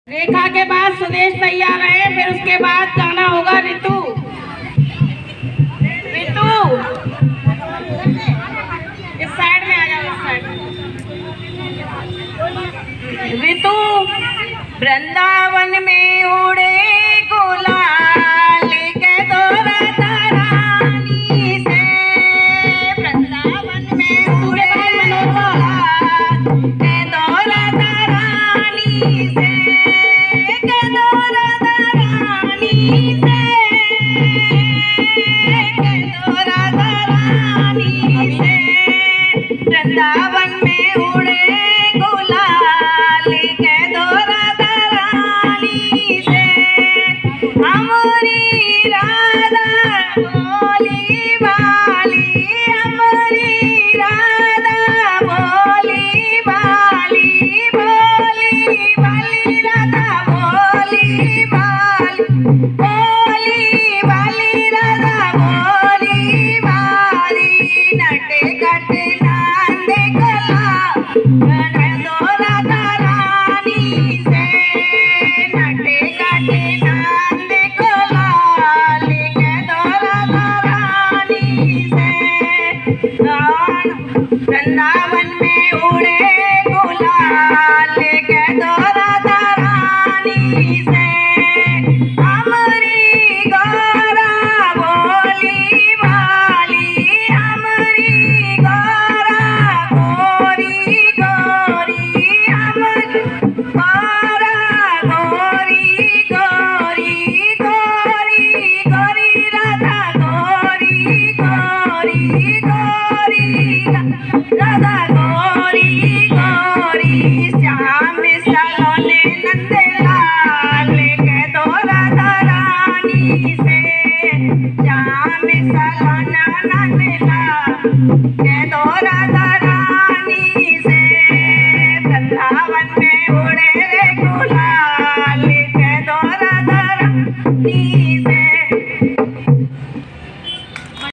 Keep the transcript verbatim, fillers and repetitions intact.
रेखा के बाद सुदेश तैयार है, फिर उसके बाद गाना होगा ऋतु। ऋतु इस साइड में आ जाओ, इस साइड। ऋतु वृंदावन में उड़े गुलाल के दौरा रानी से, वृंदावन में उड़े गुलाल के दौरा रानी से, के दौरा रानी से, के दौरा रानी से, वृंदावन में उड़े गुलाल के दौरा रानी से, हमारी राधा बोली बाली, हमारी राधा बोली बाली, बोली बाली राधा बोली बाली, बोली बाली राधा बोली बाली, नटे कटे नांदे कला दौरा रानी से, नटे कटे नांदे कला लेके दौरा रानी से, वृंदावन में उड़े गुलाल लेके दौरा रानी से, हमारी गौरा बोली बाली, हमारी गौरा गोरी गोरी, हमारी गौरा गोरी गोरी, गोरी गोरी राधा गोरी गोरी, गोरी राधा गोरी गोरी, श्याम सलोने नंदलाल के दौरा रानी से, श्याम सलोना नंदलाल के दौरा